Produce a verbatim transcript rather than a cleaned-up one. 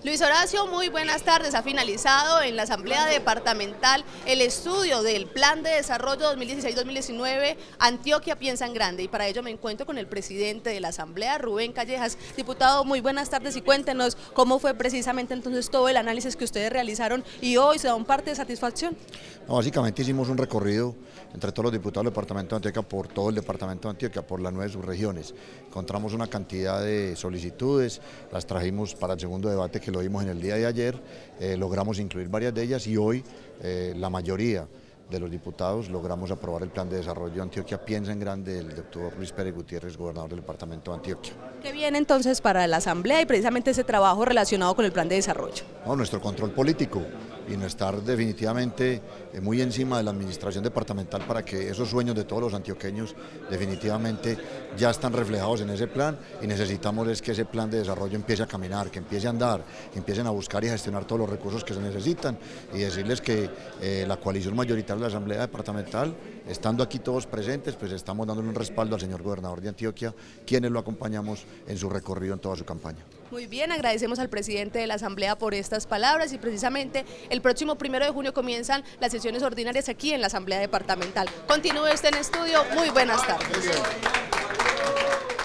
Luis Horacio, muy buenas tardes. Ha finalizado en la Asamblea Departamental el estudio del Plan de Desarrollo dos mil dieciséis dos mil diecinueve, Antioquia piensa en grande, y para ello me encuentro con el presidente de la Asamblea, Rubén Callejas. Diputado, muy buenas tardes y cuéntenos cómo fue precisamente entonces todo el análisis que ustedes realizaron y hoy se da un parte de satisfacción. No, básicamente hicimos un recorrido entre todos los diputados del departamento de Antioquia, por todo el departamento de Antioquia, por las nueve subregiones. Encontramos una cantidad de solicitudes, las trajimos para el segundo debate que lo vimos en el día de ayer, eh, logramos incluir varias de ellas y hoy eh, la mayoría de los diputados logramos aprobar el plan de desarrollo Antioquia piensa en grande del doctor Luis Pérez Gutiérrez, gobernador del departamento de Antioquia. ¿Qué viene entonces para la Asamblea y precisamente ese trabajo relacionado con el plan de desarrollo? No, nuestro control político y no estar definitivamente muy encima de la administración departamental para que esos sueños de todos los antioqueños definitivamente ya están reflejados en ese plan, y necesitamos es que ese plan de desarrollo empiece a caminar, que empiece a andar, que empiecen a buscar y a gestionar todos los recursos que se necesitan, y decirles que eh, la coalición mayoritaria de la Asamblea Departamental, estando aquí todos presentes, pues estamos dándole un respaldo al señor gobernador de Antioquia, quienes lo acompañamos en su recorrido en toda su campaña. Muy bien, agradecemos al presidente de la Asamblea por estas palabras, y precisamente el próximo primero de junio comienzan las sesiones ordinarias aquí en la Asamblea Departamental. Continúe usted en estudio, muy buenas tardes.